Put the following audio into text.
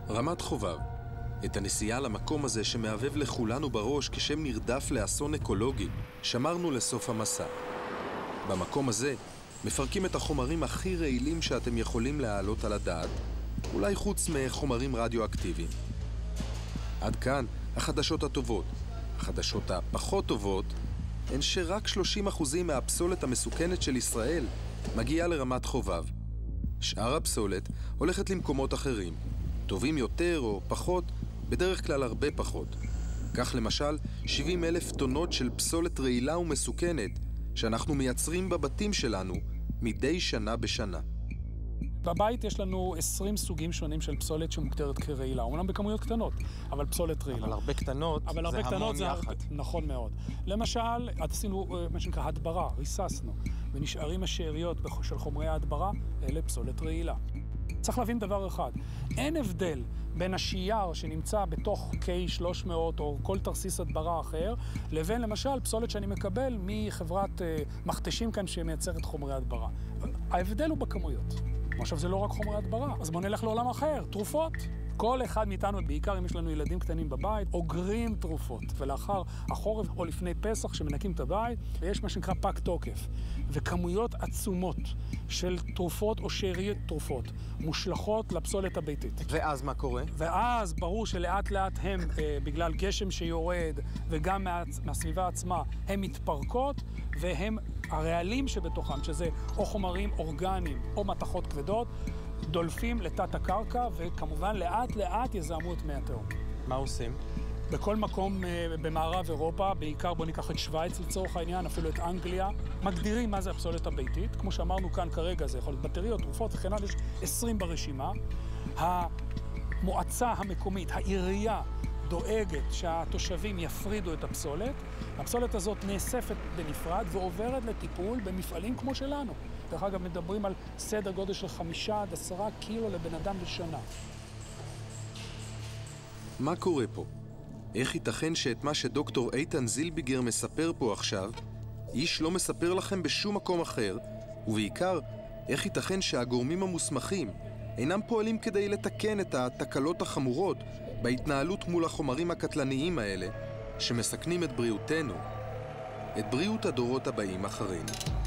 רמת חובב. את הנסיעה למקום הזה שמעבב לכולנו בראש כשם נרדף לאסון אקולוגי, שמרנו לסוף המסע. במקום הזה מפרקים את החומרים הכי רעילים שאתם יכולים להעלות על הדעת, אולי חוץ מחומרים רדיואקטיביים. עד כאן החדשות הטובות. החדשות הפחות טובות הן שרק 30% מהפסולת המסוכנת של ישראל מגיעה לרמת חובב. שאר הפסולת הולכת למקומות אחרים, טובים יותר או פחות, בדרך כלל הרבה פחות. כך למשל 70,000 טונות של פסולת רעילה ומסוכנת שאנחנו מייצרים בבתים שלנו מדי שנה בשנה. בבית יש לנו 20 סוגים שונים של פסולת שמוגדרת כרעילה, אומנם בכמויות קטנות, אבל פסולת רעילה. אבל הרבה קטנות זה המון יחד. נכון מאוד. למשל, עשינו מה שנקרא הדברה, ריססנו, ונשארים השאריות של חומרי ההדברה, אלה פסולת רעילה. צריך להבין דבר אחד, אין הבדל בין השייר שנמצא בתוך K300 או כל תרסיס הדברה אחר, לבין למשל פסולת שאני מקבל מחברת מכתשים כאן שמייצרת חומרי הדברה. ההבדל הוא בכמויות. עכשיו זה לא רק חומרי הדברה, אז בוא נלך לעולם אחר, תרופות. כל אחד מאיתנו, בעיקר אם יש לנו ילדים קטנים בבית, אוגרים תרופות. ולאחר החורף או לפני פסח שמנקים את הבית, ויש מה שנקרא פג תוקף. וכמויות עצומות של תרופות או שאריות תרופות מושלכות לפסולת הביתית. ואז מה קורה? ואז ברור שלאט לאט הם, בגלל גשם שיורד וגם מהסביבה עצמה, הם מתפרקות והם הרעלים שבתוכם, שזה או חומרים אורגניים או מתכות כבדות, דולפים לתת הקרקע, וכמובן לאט לאט יזהמו את מי התהום. מה עושים? בכל מקום במערב אירופה, בעיקר בוא ניקח את שוויץ לצורך העניין, אפילו את אנגליה, מגדירים מה זה הפסולת הביתית. כמו שאמרנו כאן כרגע, זה יכול להיות בטריות, תרופות וכן הלאה, יש 20 ברשימה. המועצה המקומית, העירייה, דואגת שהתושבים יפרידו את הפסולת. הפסולת הזאת נאספת בנפרד ועוברת לטיפול במפעלים כמו שלנו. דרך אגב, מדברים על סדר גודל של 5 עד 10 קילו לבן אדם בשנה. מה קורה פה? איך ייתכן שאת מה שדוקטור איתן זילביגר מספר פה עכשיו, איש לא מספר לכם בשום מקום אחר, ובעיקר, איך ייתכן שהגורמים המוסמכים אינם פועלים כדי לתקן את התקלות החמורות בהתנהלות מול החומרים הקטלניים האלה, שמסכנים את בריאותנו, את בריאות הדורות הבאים אחרינו.